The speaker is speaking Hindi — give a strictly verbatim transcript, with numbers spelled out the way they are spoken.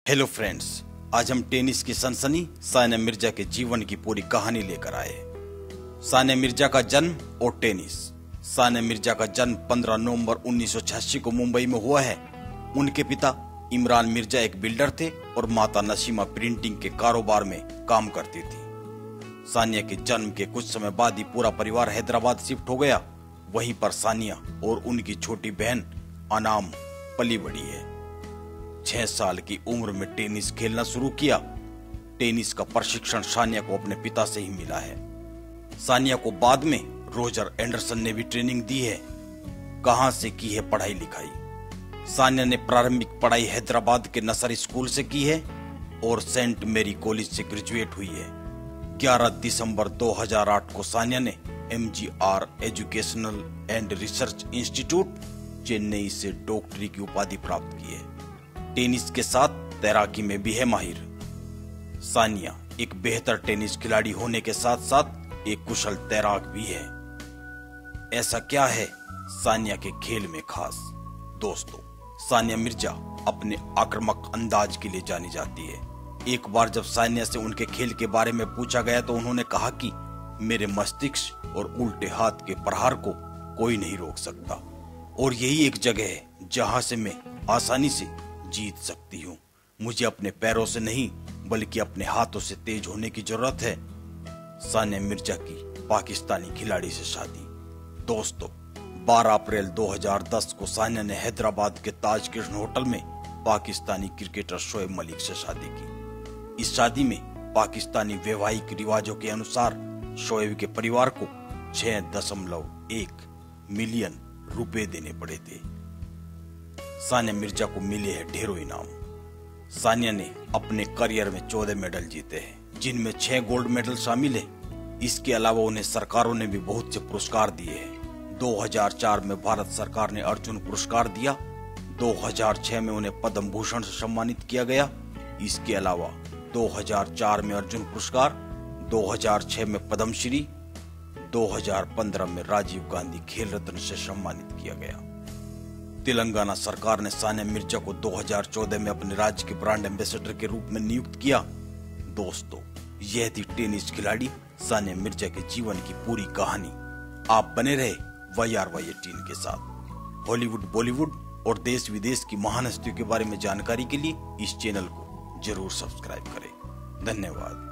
हेलो फ्रेंड्स, आज हम टेनिस की सनसनी सानिया मिर्जा के जीवन की पूरी कहानी लेकर आए। सानिया मिर्जा का जन्म और टेनिस। सानिया मिर्जा का जन्म पंद्रह नवंबर उन्नीस सौ छियासी को मुंबई में हुआ है। उनके पिता इमरान मिर्जा एक बिल्डर थे और माता नसीमा प्रिंटिंग के कारोबार में काम करती थी। सानिया के जन्म के कुछ समय बाद ही पूरा परिवार हैदराबाद शिफ्ट हो गया। वहीं पर सानिया और उनकी छोटी बहन अनाम पली बड़ी है। छह साल की उम्र में टेनिस खेलना शुरू किया। टेनिस का प्रशिक्षण सानिया को अपने पिता से ही मिला है। सानिया को बाद में रोजर एंडरसन ने भी ट्रेनिंग दी है। कहां से की है पढ़ाई लिखाई? सानिया ने प्रारंभिक पढ़ाई हैदराबाद के नर्सरी स्कूल से की है और सेंट मेरी कॉलेज से ग्रेजुएट हुई है। ग्यारह दिसंबर दो हज़ार आठ को सानिया ने M G R educational and research institute Chennai से डॉक्टरी की उपाधि प्राप्त की है। टेनिस के साथ तैराकी में भी है माहिर। सानिया एक बेहतर टेनिस खिलाड़ी होने के साथ साथ एक कुशल तैराक भी है। ऐसा क्या है सानिया के खेल में खास? दोस्तों, सानिया मिर्जा अपने आक्रामक अंदाज के लिए जानी जाती है। एक बार जब सानिया से उनके खेल के बारे में पूछा गया तो उन्होंने कहा कि मेरे मस्तिष्क और उल्टे हाथ के प्रहार को कोई नहीं रोक सकता और यही एक जगह है जहां से मैं आसानी से जीत सकती हूँ। मुझे अपने पैरों से नहीं बल्कि अपने हाथों से तेज होने की जरूरत है। सानिया मिर्जा की पाकिस्तानी खिलाड़ी से शादी। दोस्तों, बारह अप्रैल दो हज़ार दस को सानिया ने हैदराबाद के ताज कृष्ण होटल में पाकिस्तानी क्रिकेटर शोएब मलिक से शादी की। इस शादी में पाकिस्तानी वैवाहिक रिवाजों के अनुसार शोएब के परिवार को छह दशमलव एक मिलियन रुपए देने पड़े थे। सानिया मिर्जा को मिले हैं ढेरों इनाम। सानिया ने अपने करियर में चौदह मेडल जीते हैं, जिनमें छह गोल्ड मेडल शामिल हैं। इसके अलावा उन्हें सरकारों ने भी बहुत से पुरस्कार दिए हैं। दो हज़ार चार में भारत सरकार ने अर्जुन पुरस्कार दिया। दो हज़ार छह में उन्हें पद्म भूषण से सम्मानित किया गया। इसके अलावा दो हज़ार चार में अर्जुन पुरस्कार, दो हज़ार छह में पद्म श्री, दो हज़ार पंद्रह में राजीव गांधी खेल रत्न से सम्मानित किया गया। तेलंगाना सरकार ने सानिया मिर्जा को दो हज़ार चौदह में अपने राज्य के ब्रांड एम्बेसडर के रूप में नियुक्त किया। दोस्तों, यह थी टेनिस खिलाड़ी सानिया मिर्जा के जीवन की पूरी कहानी। आप बने रहे वाई आर वाई अठारह के साथ। हॉलीवुड, बॉलीवुड और देश विदेश की महान हस्तियों के बारे में जानकारी के लिए इस चैनल को जरूर सब्सक्राइब करें। धन्यवाद।